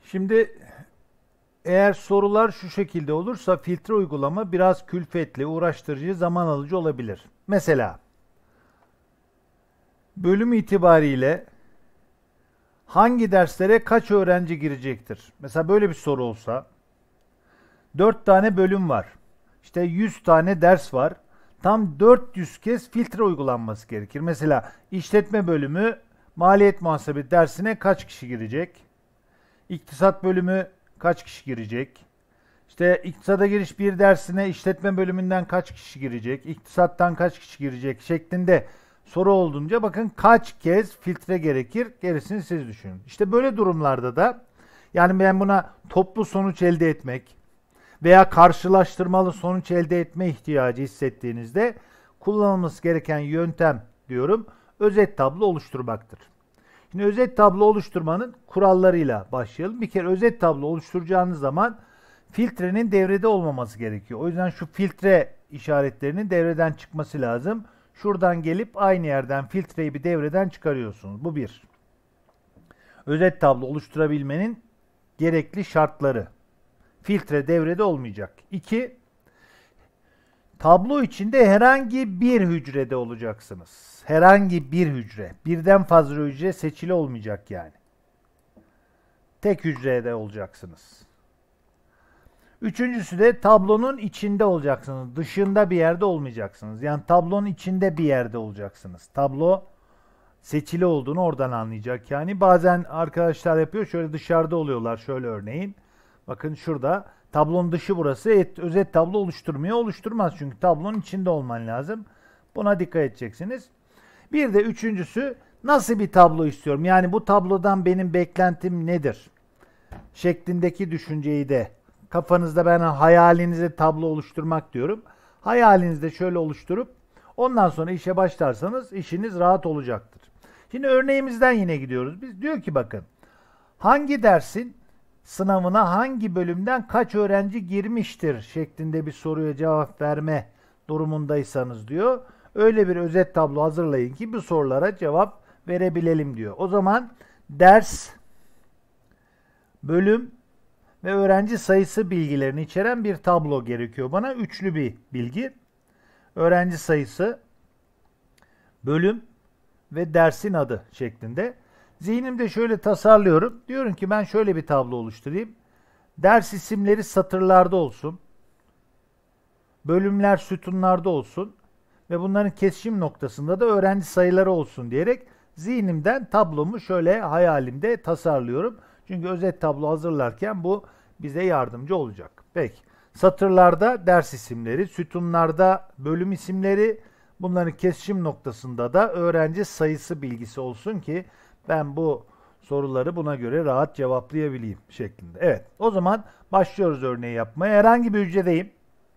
Şimdi eğer sorular şu şekilde olursa filtre uygulama biraz külfetli, uğraştırıcı, zaman alıcı olabilir. Mesela bölüm itibariyle hangi derslere kaç öğrenci girecektir? Mesela böyle bir soru olsa 4 tane bölüm var. İşte 100 tane ders var. Tam 400 kez filtre uygulanması gerekir. Mesela işletme bölümü maliyet muhasebe dersine kaç kişi girecek? İktisat bölümü kaç kişi girecek? İşte iktisada giriş bir dersine işletme bölümünden kaç kişi girecek? İktisattan kaç kişi girecek? Şeklinde soru olduğunca bakın kaç kez filtre gerekir? Gerisini siz düşünün. İşte böyle durumlarda da yani ben buna toplu sonuç elde etmek veya karşılaştırmalı sonuç elde etme ihtiyacı hissettiğinizde kullanılması gereken yöntem diyorum özet tablo oluşturmaktır. Şimdi özet tablo oluşturmanın kurallarıyla başlayalım. Bir kere özet tablo oluşturacağınız zaman filtrenin devrede olmaması gerekiyor. O yüzden şu filtre işaretlerinin devreden çıkması lazım. Şuradan gelip aynı yerden filtreyi bir devreden çıkarıyorsunuz. Bu bir. Özet tablo oluşturabilmenin gerekli şartları. Filtre devrede olmayacak. 2. Tablo içinde herhangi bir hücrede olacaksınız. Herhangi bir hücre. Birden fazla hücre seçili olmayacak yani. Tek hücrede olacaksınız. Üçüncüsü de tablonun içinde olacaksınız. Dışında bir yerde olmayacaksınız. Yani tablonun içinde bir yerde olacaksınız. Tablo seçili olduğunu oradan anlayacak. Yani bazen arkadaşlar yapıyor. Şöyle dışarıda oluyorlar. Şöyle örneğin. Bakın şurada. Tablonun dışı burası. Özet tablo oluşturmuyor. Oluşturmaz çünkü tablonun içinde olman lazım. Buna dikkat edeceksiniz. Bir de üçüncüsü nasıl bir tablo istiyorum? Yani bu tablodan benim beklentim nedir? Şeklindeki düşünceyi de kafanızda ben hayalinize tablo oluşturmak diyorum. Hayalinizde şöyle oluşturup ondan sonra işe başlarsanız işiniz rahat olacaktır. Şimdi örneğimizden yine gidiyoruz. Biz diyor ki bakın hangi dersin sınavına hangi bölümden kaç öğrenci girmiştir şeklinde bir soruya cevap verme durumundaysanız diyor. Öyle bir özet tablo hazırlayın ki bu sorulara cevap verebilelim diyor. O zaman ders, bölüm ve öğrenci sayısı bilgilerini içeren bir tablo gerekiyor bana. Üçlü bir bilgi. Öğrenci sayısı, bölüm ve dersin adı şeklinde. Zihnimde şöyle tasarlıyorum. Diyorum ki ben şöyle bir tablo oluşturayım. Ders isimleri satırlarda olsun. Bölümler sütunlarda olsun. Ve bunların kesişim noktasında da öğrenci sayıları olsun diyerek zihnimden tablomu şöyle hayalimde tasarlıyorum. Çünkü özet tablo hazırlarken bu bize yardımcı olacak. Peki. Satırlarda ders isimleri, sütunlarda bölüm isimleri, bunların kesişim noktasında da öğrenci sayısı bilgisi olsun ki ben bu soruları buna göre rahat cevaplayabileyim şeklinde. Evet. O zaman başlıyoruz örneği yapmaya. Herhangi bir hücredeyim.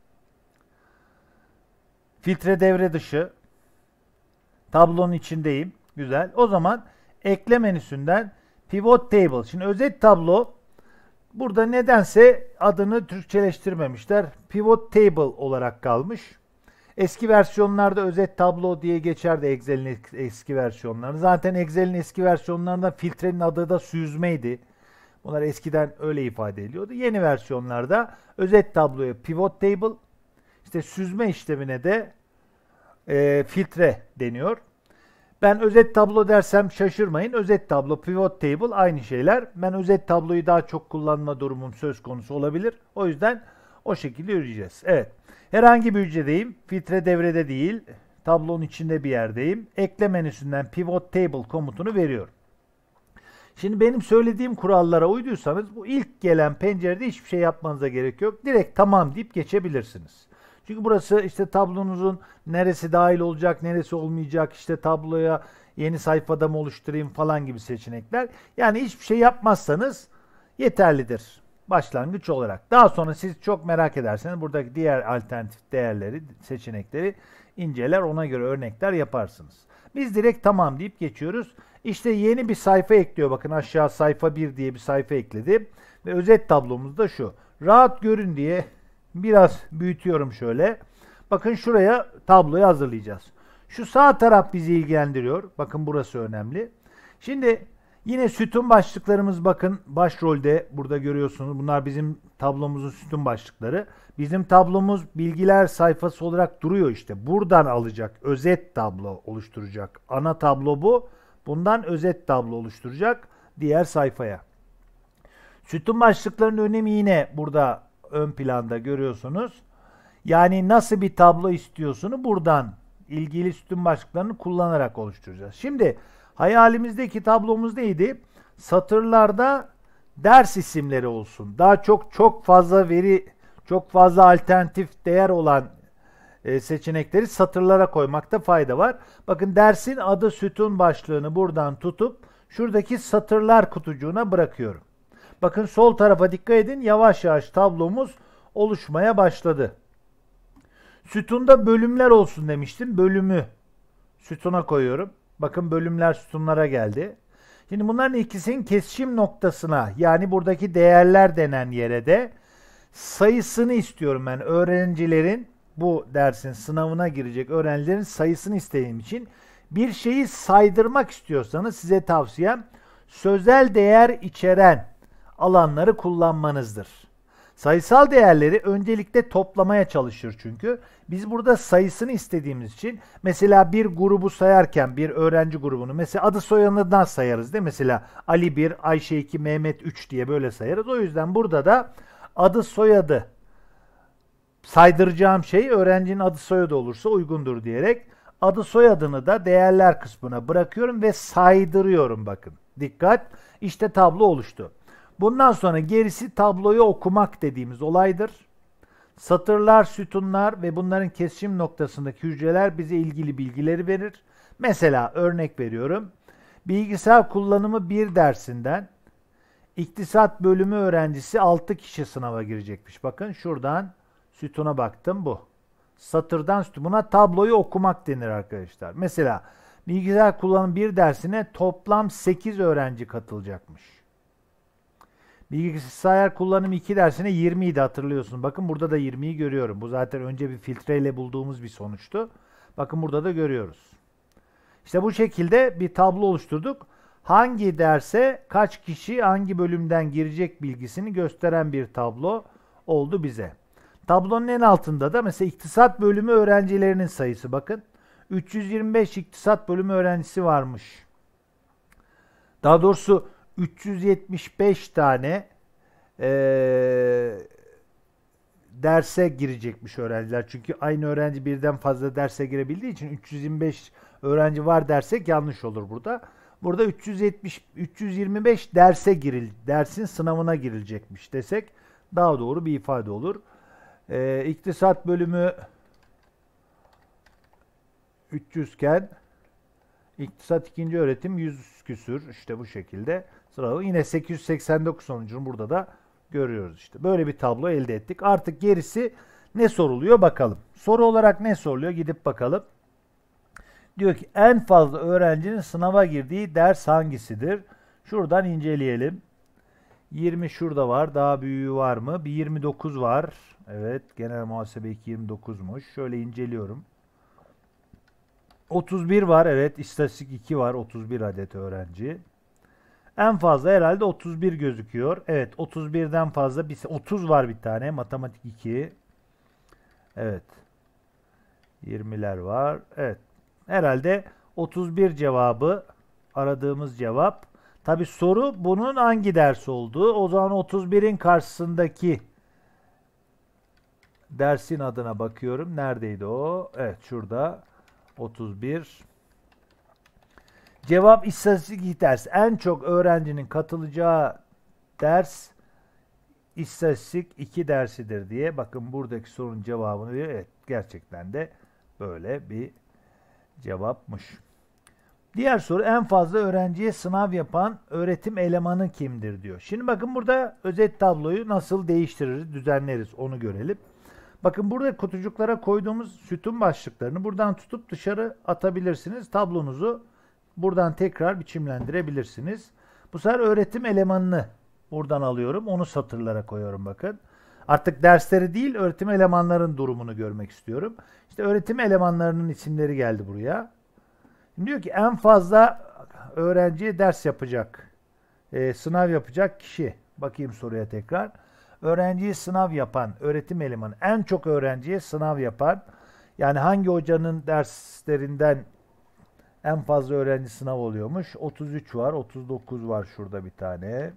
Filtre devre dışı. Tablonun içindeyim. Güzel. O zaman ekle menüsünden pivot table. Şimdi özet tablo burada nedense adını Türkçeleştirmemişler. Pivot table olarak kalmış. Eski versiyonlarda özet tablo diye geçerdi Excel'in eski versiyonları. Zaten Excel'in eski versiyonlarında filtrenin adı da süzmeydi. Bunlar eskiden öyle ifade ediliyordu. Yeni versiyonlarda özet tabloya pivot table, işte süzme işlemine de filtre deniyor. Ben özet tablo dersem şaşırmayın. Özet tablo, pivot table aynı şeyler. Ben özet tabloyu daha çok kullanma durumum söz konusu olabilir. O yüzden o şekilde yürüyeceğiz. Evet. Herhangi bir hücredeyim. Filtre devrede değil. Tablonun içinde bir yerdeyim. Ekle menüsünden pivot table komutunu veriyorum. Şimdi benim söylediğim kurallara uyduysanız bu ilk gelen pencerede hiçbir şey yapmanıza gerek yok. Direkt tamam deyip geçebilirsiniz. Çünkü burası işte tablonuzun neresi dahil olacak, neresi olmayacak, işte tabloya yeni sayfada mı oluşturayım falan gibi seçenekler. Yani hiçbir şey yapmazsanız yeterlidir başlangıç olarak. Daha sonra siz çok merak ederseniz buradaki diğer alternatif değerleri, seçenekleri inceler, ona göre örnekler yaparsınız. Biz direkt tamam deyip geçiyoruz. İşte yeni bir sayfa ekliyor. Bakın aşağı sayfa 1 diye bir sayfa ekledi. Ve özet tablomuz da şu. Rahat görün diye biraz büyütüyorum şöyle. Bakın şuraya tabloyu hazırlayacağız. Şu sağ taraf bizi ilgilendiriyor. Bakın burası önemli. Şimdi Yine sütun başlıklarımız bakın başrolde burada görüyorsunuz. Bunlar bizim tablomuzun sütun başlıkları. Bizim tablomuz bilgiler sayfası olarak duruyor işte. Buradan alacak. Özet tablo oluşturacak. Ana tablo bu. Bundan özet tablo oluşturacak diğer sayfaya. Sütun başlıklarının önemi yine burada ön planda görüyorsunuz. Yani nasıl bir tablo istiyorsunuz buradan ilgili sütun başlıklarını kullanarak oluşturacağız. Şimdi hayalimizdeki tablomuz neydi? Satırlarda ders isimleri olsun. Daha çok fazla veri, çok fazla alternatif değer olan seçenekleri satırlara koymakta fayda var. Bakın dersin adı sütun başlığını buradan tutup şuradaki satırlar kutucuğuna bırakıyorum. Bakın sol tarafa dikkat edin. Yavaş yavaş tablomuz oluşmaya başladı. Sütunda bölümler olsun demiştim. Bölümü sütuna koyuyorum. Bakın bölümler sütunlara geldi. Şimdi bunların ikisinin kesişim noktasına yani buradaki değerler denen yere de sayısını istiyorum ben. Öğrencilerin bu dersin sınavına girecek öğrencilerin sayısını istediğim için bir şeyi saydırmak istiyorsanız size tavsiyem sözel değer içeren alanları kullanmanızdır. Sayısal değerleri öncelikle toplamaya çalışır çünkü. Biz burada sayısını istediğimiz için mesela bir grubu sayarken bir öğrenci grubunu mesela adı soyadından sayarız değil mi? Mesela Ali 1, Ayşe 2, Mehmet 3 diye böyle sayarız. O yüzden burada da adı soyadı saydıracağım şey öğrencinin adı soyadı olursa uygundur diyerek adı soyadını da değerler kısmına bırakıyorum ve saydırıyorum bakın. Dikkat! İşte tablo oluştu. Bundan sonra gerisi tabloyu okumak dediğimiz olaydır. Satırlar, sütunlar ve bunların kesişim noktasındaki hücreler bize ilgili bilgileri verir. Mesela örnek veriyorum. Bilgisayar kullanımı 1 dersinden İktisat bölümü öğrencisi 6 kişi sınava girecekmiş. Bakın şuradan sütuna baktım bu. Satırdan sütun. Buna tabloyu okumak denir arkadaşlar. Mesela bilgisayar kullanımı 1 dersine toplam 8 öğrenci katılacakmış. Bilgisayar kullanımı 2 dersine 20 idi hatırlıyorsunuz. Bakın burada da 20'yi görüyorum. Bu zaten önce bir filtreyle bulduğumuz bir sonuçtu. Bakın burada da görüyoruz. İşte bu şekilde bir tablo oluşturduk. Hangi derse kaç kişi hangi bölümden girecek bilgisini gösteren bir tablo oldu bize. Tablonun en altında da mesela iktisat bölümü öğrencilerinin sayısı bakın. 325 iktisat bölümü öğrencisi varmış. Daha doğrusu 375 tane derse girecekmiş öğrenciler. Çünkü aynı öğrenci birden fazla derse girebildiği için 325 öğrenci var dersek yanlış olur burada. Burada 325 dersin sınavına girilecekmiş desek daha doğru bir ifade olur. İktisat bölümü 300 iken İktisat 2. öğretim 100 küsür işte bu şekilde sıralı. Yine 889 sonucunu burada da görüyoruz işte. Böyle bir tablo elde ettik. Artık gerisi ne soruluyor bakalım. Soru olarak ne soruluyor gidip bakalım. Diyor ki en fazla öğrencinin sınava girdiği ders hangisidir? Şuradan inceleyelim. 20 şurada var. Daha büyüğü var mı? Bir 29 var. Evet. Genel muhasebe 2 29'muş. Şöyle inceliyorum. 31 var. Evet. İstatistik 2 var. 31 adet öğrenci. En fazla herhalde 31 gözüküyor. Evet. 31'den fazla. 30 var bir tane. Matematik 2. Evet. 20'ler var. Evet. Herhalde 31 cevabı aradığımız cevap. Tabi soru bunun hangi ders olduğu. O zaman 31'in karşısındaki dersin adına bakıyorum. Neredeydi o? Evet şurada. 31. Cevap istatistik ders. En çok öğrencinin katılacağı ders istatistik 2 dersidir diye. Bakın buradaki sorunun cevabını veriyor. Evet gerçekten de böyle bir cevapmış. Diğer soru en fazla öğrenciye sınav yapan öğretim elemanı kimdir diyor. Şimdi bakın burada özet tabloyu nasıl değiştiririz, düzenleriz onu görelim. Bakın burada kutucuklara koyduğumuz sütun başlıklarını buradan tutup dışarı atabilirsiniz. Tablonuzu buradan tekrar biçimlendirebilirsiniz. Bu sefer öğretim elemanını buradan alıyorum. Onu satırlara koyuyorum bakın. Artık dersleri değil öğretim elemanların durumunu görmek istiyorum. İşte öğretim elemanlarının isimleri geldi buraya. Şimdi diyor ki en fazla öğrenciye ders yapacak sınav yapacak kişi. Bakayım soruya tekrar. Öğrenciyi sınav yapan öğretim elemanı en çok öğrenciye sınav yapan, yani hangi hocanın derslerinden en fazla öğrenci sınav oluyormuş? 33 var, 39 var şurada bir tane.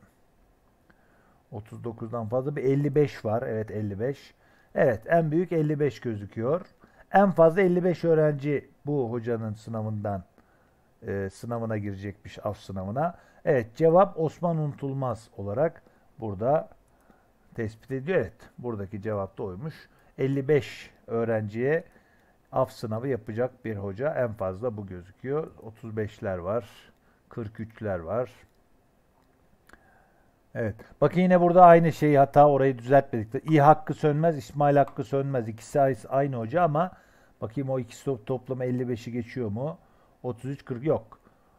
39'dan fazla bir 55 var. Evet 55. Evet en büyük 55 gözüküyor. En fazla 55 öğrenci bu hocanın sınavına girecekmiş, af sınavına. Evet cevap Osman Unutulmaz olarak burada tespit ediyor. Evet buradaki cevap da oymuş. 55 öğrenciye af sınavı yapacak bir hoca, en fazla bu gözüküyor. 35'ler var. 43'ler var. Evet. Bakın yine burada aynı şey, hata, orayı düzeltmedik. İ Hakkı Sönmez, İsmail Hakkı Sönmez. İkisi aynı hoca ama bakayım o ikisi toplamı 55'i geçiyor mu? 33, 40 yok.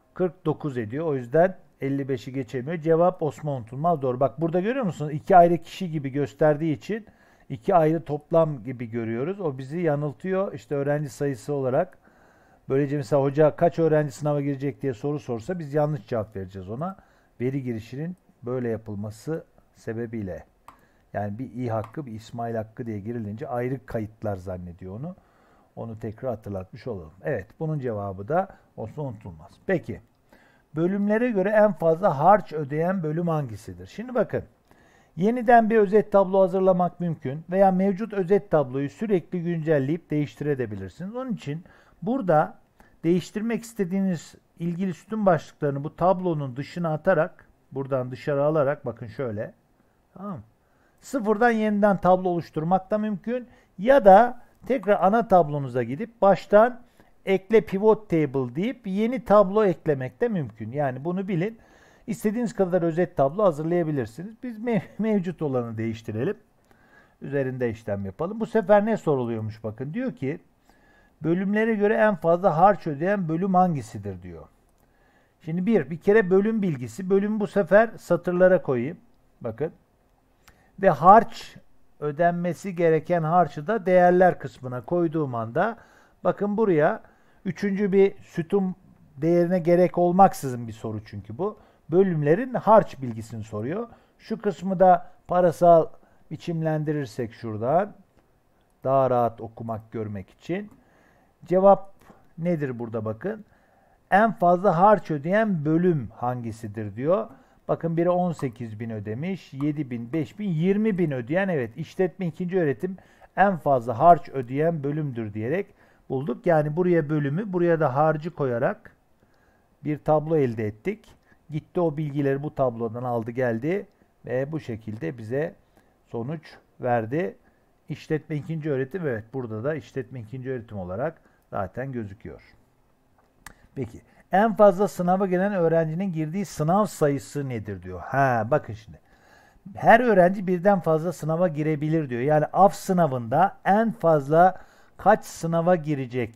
49 ediyor. O yüzden 55'i geçemiyor. Cevap Osman Unutulmaz doğru. Bak burada görüyor musunuz? İki ayrı kişi gibi gösterdiği için iki ayrı toplam gibi görüyoruz. O bizi yanıltıyor. İşte öğrenci sayısı olarak. Böylece mesela hoca kaç öğrenci sınava girecek diye soru sorsa biz yanlış cevap vereceğiz ona. Veri girişinin böyle yapılması sebebiyle. Yani bir İ Hakkı, bir İsmail Hakkı diye girilince ayrı kayıtlar zannediyor onu. Onu tekrar hatırlatmış olalım. Evet, bunun cevabı da Osman Unutulmaz. Peki, bölümlere göre en fazla harç ödeyen bölüm hangisidir? Şimdi bakın, yeniden bir özet tablo hazırlamak mümkün veya mevcut özet tabloyu sürekli güncelleyip değiştirebilirsiniz. Onun için burada değiştirmek istediğiniz ilgili sütun başlıklarını bu tablonun dışına atarak, buradan dışarı alarak, bakın şöyle, tamam mı? Sıfırdan yeniden tablo oluşturmak da mümkün. Ya da tekrar ana tablonuza gidip baştan ekle pivot table deyip yeni tablo eklemek de mümkün. Yani bunu bilin. İstediğiniz kadar özet tablo hazırlayabilirsiniz. Biz mevcut olanı değiştirelim. Üzerinde işlem yapalım. Bu sefer ne soruluyormuş bakın. Diyor ki bölümlere göre en fazla harç ödeyen bölüm hangisidir diyor. Şimdi bir kere bölüm bilgisi. Bölümü bu sefer satırlara koyayım. Bakın. Ve harç ödenmesi gereken harcı da değerler kısmına koyduğum anda bakın buraya üçüncü bir sütun değerine gerek olmaksızın bir soru çünkü bu. Bölümlerin harç bilgisini soruyor. Şu kısmı da parasal biçimlendirirsek şuradan daha rahat okumak, görmek için. Cevap nedir burada bakın. En fazla harç ödeyen bölüm hangisidir diyor. Bakın biri 18.000 ödemiş, 7.000, 5.000, 20.000 ödeyen, evet işletme 2. öğretim en fazla harç ödeyen bölümdür diyerek bulduk. Yani buraya bölümü, buraya da harcı koyarak bir tablo elde ettik. Gitti o bilgileri bu tablodan aldı geldi ve bu şekilde bize sonuç verdi. İşletme 2. öğretim, evet burada da işletme 2. öğretim olarak zaten gözüküyor. Peki en fazla sınava gelen öğrencinin girdiği sınav sayısı nedir diyor. Bakın şimdi. Her öğrenci birden fazla sınava girebilir diyor. Yani af sınavında en fazla kaç sınava girecek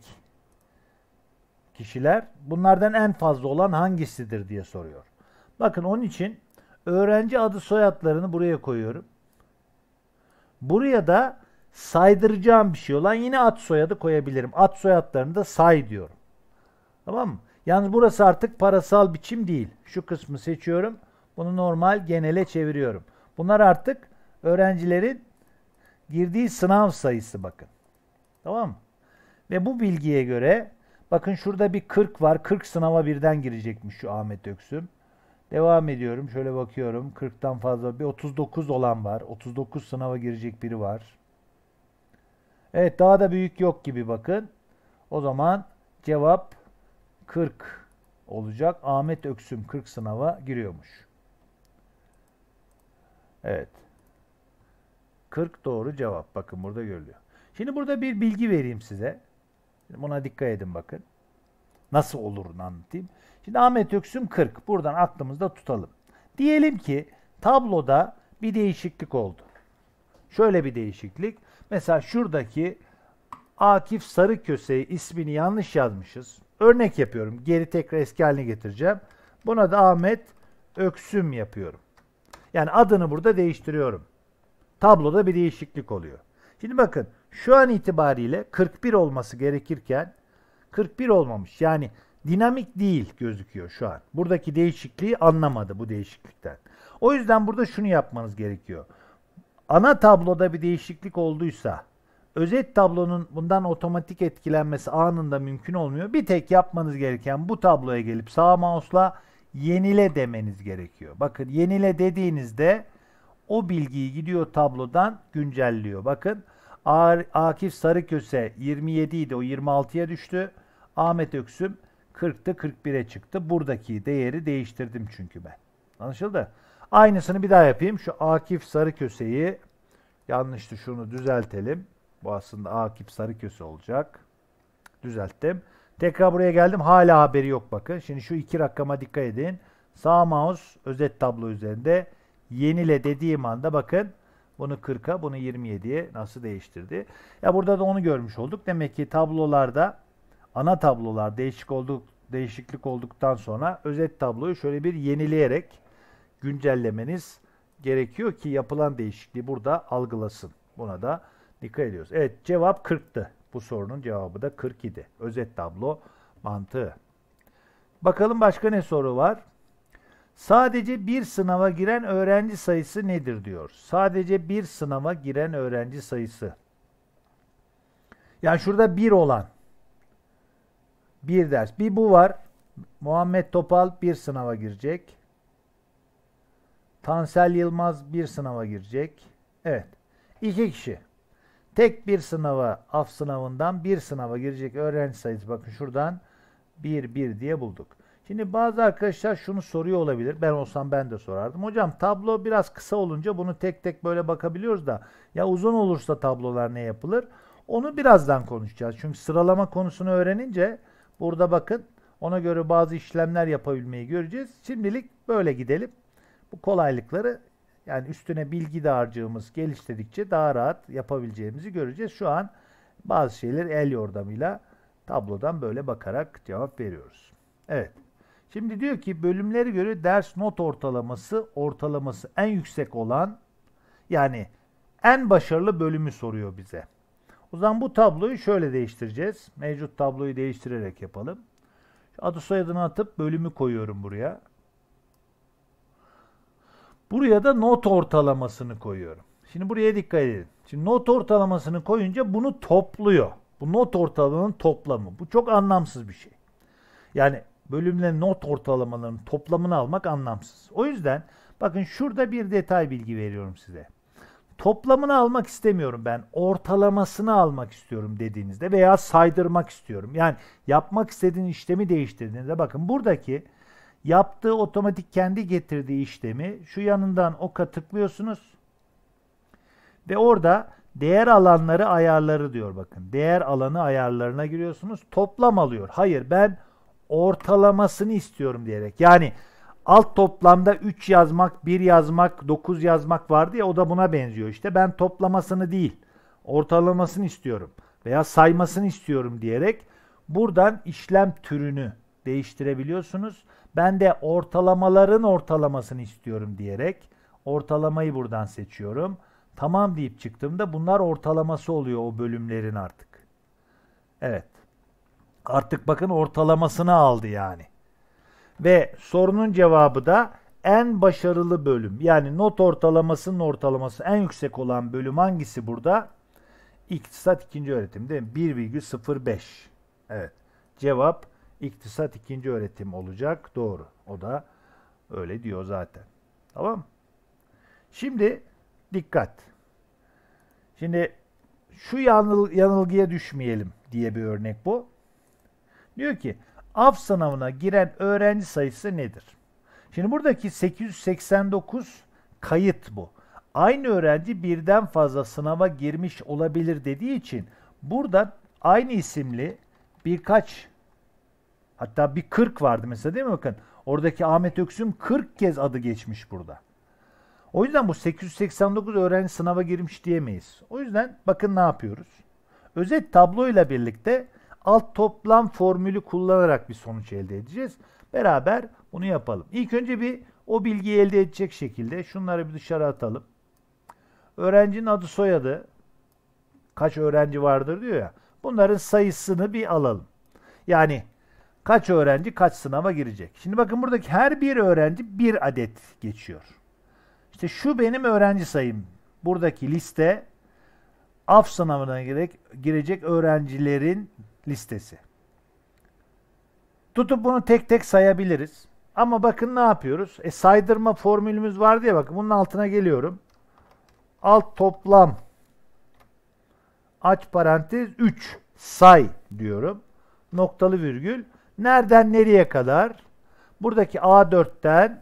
kişiler? Bunlardan en fazla olan hangisidir diye soruyor. Bakın onun için öğrenci adı soyadlarını buraya koyuyorum. Buraya da saydıracağım bir şey olan yine ad soyadı koyabilirim. Ad soyadlarını da say diyorum. Tamam mı? Yalnız burası artık parasal biçim değil. Şu kısmı seçiyorum. Bunu normal genele çeviriyorum. Bunlar artık öğrencilerin girdiği sınav sayısı bakın. Tamam mı? Ve bu bilgiye göre bakın şurada bir 40 var. 40 sınava birden girecekmiş şu Ahmet Öksüm. Devam ediyorum. Şöyle bakıyorum. 40'tan fazla bir 39 olan var. 39 sınava girecek biri var. Evet daha da büyük yok gibi bakın. O zaman cevap 40 olacak. Ahmet Öksüm 40 sınava giriyormuş. Evet. 40 doğru cevap. Bakın burada görülüyor. Şimdi burada bir bilgi vereyim size. Buna dikkat edin bakın. Nasıl olurunu anlatayım. Şimdi Ahmet Öksüm 40. Buradan aklımızda tutalım. Diyelim ki tabloda bir değişiklik oldu. Şöyle bir değişiklik. Mesela şuradaki Akif Sarıköse ismini yanlış yazmışız. Örnek yapıyorum. Geri tekrar eski haline getireceğim. Buna da Ahmet Öksüm yapıyorum. Yani adını burada değiştiriyorum. Tabloda bir değişiklik oluyor. Şimdi bakın şu an itibariyle 41 olması gerekirken 41 olmamış. Yani dinamik değil gözüküyor şu an. Buradaki değişikliği anlamadı bu değişiklikten. O yüzden burada şunu yapmanız gerekiyor. Ana tabloda bir değişiklik olduysa özet tablonun bundan otomatik etkilenmesi anında mümkün olmuyor. Bir tek yapmanız gereken bu tabloya gelip sağ mouse'la yenile demeniz gerekiyor. Bakın yenile dediğinizde o bilgiyi gidiyor tablodan güncelliyor. Bakın Akif Sarıköse 27 idi, o 26'ya düştü. Ahmet Öksüm 40'tı, 41'e çıktı. Buradaki değeri değiştirdim çünkü ben. Anlaşıldı? Aynısını bir daha yapayım. Şu Akif Sarıköse'yi, yanlıştı, şunu düzeltelim. Bu aslında Akif Sarıköse olacak. Düzelttim. Tekrar buraya geldim. Hala haberi yok bakın. Şimdi şu iki rakama dikkat edin. Sağ mouse özet tablo üzerinde yenile dediğim anda bakın bunu 40'a, bunu 27'ye nasıl değiştirdi. Ya burada da onu görmüş olduk. Demek ki tablolarda, ana tablolar değişiklik olduktan sonra özet tabloyu şöyle bir yenileyerek güncellemeniz gerekiyor ki yapılan değişikliği burada algılasın. Buna da dikkat ediyoruz. Evet, cevap 40'tı. Bu sorunun cevabı da 40 idi. Özet tablo mantığı. Bakalım başka ne soru var? Sadece bir sınava giren öğrenci sayısı nedir diyor. Sadece bir sınava giren öğrenci sayısı. Yani şurada bir olan bir ders. Bir bu var. Muhammed Topal bir sınava girecek. Tansel Yılmaz bir sınava girecek. Evet. 2 kişi. Tek bir sınava, af sınavından bir sınava girecek öğrenci sayısı. Bakın şuradan 1 diye bulduk. Şimdi bazı arkadaşlar şunu soruyor olabilir. Ben olsam ben de sorardım. Hocam tablo biraz kısa olunca bunu tek tek böyle bakabiliyoruz da ya uzun olursa tablolar ne yapılır? Onu birazdan konuşacağız. Çünkü sıralama konusunu öğrenince burada bakın ona göre bazı işlemler yapabilmeyi göreceğiz. Şimdilik böyle gidelim. Bu kolaylıkları, yani üstüne bilgi dağarcığımız geliştirdikçe daha rahat yapabileceğimizi göreceğiz. Şu an bazı şeyleri el yordamıyla tablodan böyle bakarak cevap veriyoruz. Evet. Şimdi diyor ki bölümlere göre ders not ortalaması en yüksek olan, yani en başarılı bölümü soruyor bize. O zaman bu tabloyu şöyle değiştireceğiz. Mevcut tabloyu değiştirerek yapalım. Adı soyadını atıp bölümü koyuyorum buraya. Buraya da not ortalamasını koyuyorum. Şimdi buraya dikkat edin. Şimdi not ortalamasını koyunca bunu topluyor. Bu not ortalamanın toplamı. Bu çok anlamsız bir şey. Yani bölümlerin not ortalamalarının toplamını almak anlamsız. O yüzden bakın şurada bir detay bilgi veriyorum size. Toplamını almak istemiyorum ben. Ortalamasını almak istiyorum dediğinizde veya saydırmak istiyorum. Yani yapmak istediğiniz işlemi değiştirdiğinizde bakın buradaki yaptığı otomatik kendi getirdiği işlemi şu yanından oka tıklıyorsunuz. Ve orada değer alanları ayarları diyor bakın. Değer alanı ayarlarına giriyorsunuz. Toplam alıyor. Hayır, ben ortalamasını istiyorum diyerek. Yani alt toplamda 3 yazmak, 1 yazmak, 9 yazmak vardı ya, o da buna benziyor işte. Ben toplamasını değil, ortalamasını istiyorum veya saymasını istiyorum diyerek buradan işlem türünü değiştirebiliyorsunuz. Ben de ortalamaların ortalamasını istiyorum diyerek ortalamayı buradan seçiyorum. Tamam deyip çıktığımda bunlar ortalaması oluyor o bölümlerin artık. Evet. Artık bakın ortalamasını aldı yani. Ve sorunun cevabı da en başarılı bölüm. Yani not ortalamasının ortalaması en yüksek olan bölüm hangisi burada? İktisat 2. öğretim değil mi? 1,05. Evet. Cevap İktisat 2. öğretim olacak. Doğru. O da öyle diyor zaten. Tamam mı? Şimdi dikkat. Şimdi şu yanılgıya düşmeyelim diye bir örnek bu. Diyor ki af sınavına giren öğrenci sayısı nedir? Şimdi buradaki 889 kayıt bu. Aynı öğrenci birden fazla sınava girmiş olabilir dediği için burada aynı isimli birkaç, hatta bir 40 vardı mesela değil mi bakın? Oradaki Ahmet Öksüm 40 kez adı geçmiş burada. O yüzden bu 889 öğrenci sınava girmiş diyemeyiz. O yüzden bakın ne yapıyoruz? Özet tabloyla birlikte alt toplam formülü kullanarak bir sonuç elde edeceğiz. Beraber bunu yapalım. İlk önce bir o bilgiyi elde edecek şekilde şunları bir dışarı atalım. Öğrencinin adı soyadı, kaç öğrenci vardır diyor ya. Bunların sayısını bir alalım. Yani Kaç öğrenci kaç sınava girecek? Şimdi bakın buradaki her bir öğrenci bir adet geçiyor. İşte şu benim öğrenci sayım. Buradaki liste AF sınavına girecek öğrencilerin listesi. Tutup bunu tek tek sayabiliriz. Ama bakın ne yapıyoruz? Saydırma formülümüz vardı ya, bakın bunun altına geliyorum. Alt toplam aç parantez 3 say diyorum. Noktalı virgül. Nereden nereye kadar? Buradaki A4'ten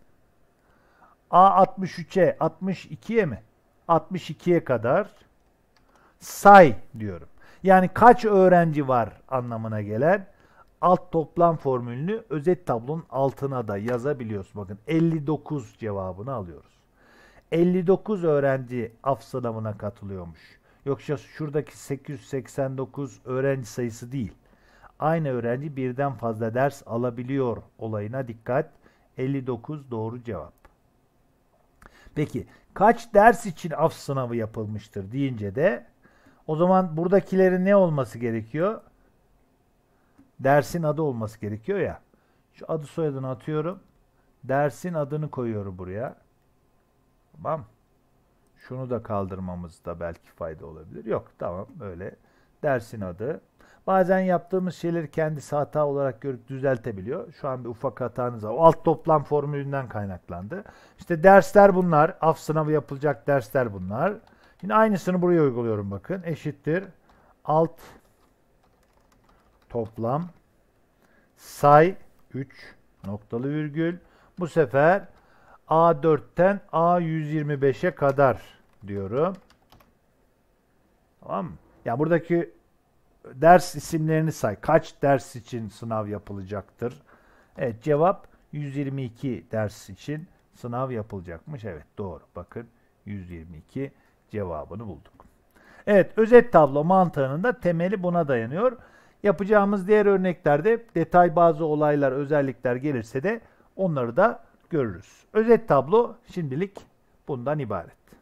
A63'e 62'ye mi? 62'ye kadar say diyorum. Yani kaç öğrenci var anlamına gelen alt toplam formülünü özet tablonun altına da yazabiliyoruz. Bakın 59 cevabını alıyoruz. 59 öğrenci AF sınavına katılıyormuş. Yoksa şuradaki 889 öğrenci sayısı değil. Aynı öğrenci birden fazla ders alabiliyor olayına dikkat. 59 doğru cevap. Peki kaç ders için AF sınavı yapılmıştır deyince de o zaman buradakilerin ne olması gerekiyor? Dersin adı olması gerekiyor ya. Şu adı soyadını atıyorum. Dersin adını koyuyorum buraya. Tamam. Şunu da kaldırmamızda belki fayda olabilir. Yok, tamam, öyle. Dersin adı. Bazen yaptığımız şeyleri kendisi hata olarak görüp düzeltebiliyor. Şu an bir ufak hatanız var. O alt toplam formülünden kaynaklandı. İşte dersler bunlar. AF sınavı yapılacak dersler bunlar. Şimdi aynısını buraya uyguluyorum bakın. Eşittir. Alt toplam say 3 noktalı virgül. Bu sefer A4'ten A125'e kadar diyorum. Tamam mı? Ya buradaki ders isimlerini say. Kaç ders için sınav yapılacaktır? Evet, cevap 122 ders için sınav yapılacakmış. Evet, doğru. Bakın 122 cevabını bulduk. Evet, özet tablo mantığının da temeli buna dayanıyor. Yapacağımız diğer örneklerde detay bazı olaylar, özellikler gelirse de onları da görürüz. Özet tablo şimdilik bundan ibaret.